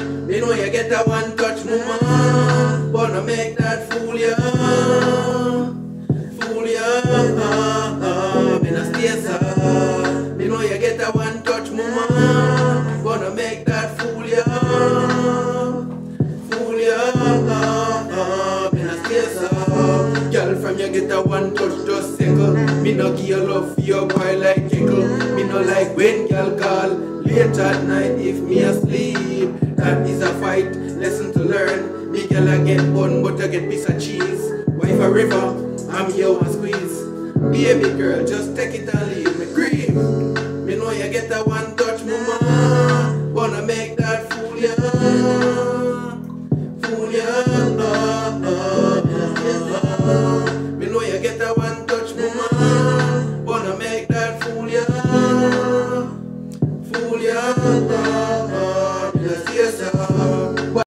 Me know you get a one touch woman, wanna make that fool ya, fool ya. Me no stay sad. Me know you get a one touch woman, wanna make that fool ya, fool ya. Me no stay sad. Girl from you get a one touch just sickle. Me no give your love for your boy like kickle. Me no like when girl call late at night if me asleep. That is a fight, lesson to learn. Me girl I get bun but I get piece of cheese. Wife a river, I'm here one squeeze. Baby girl, just take it and leave me cream. Me know you get a one touch mama, wanna make that fool ya, fool ya. Me know you get a one touch mama, wanna make that fool ya, fool ya. Yes, yes,